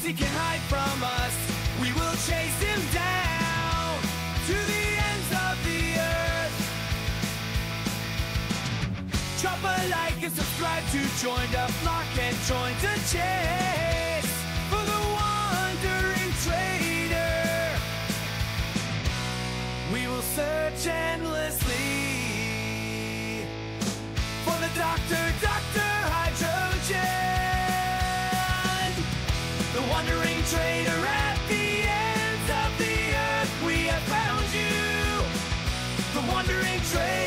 he can hide from us. We will chase him down to the ends of the earth. Drop a like and subscribe to Joined Up, lock and join to chase for the wandering trader. We will search endlessly for the Dr. Hydrogen, the wandering trader at the ends of the earth. We have found you, the wandering trader.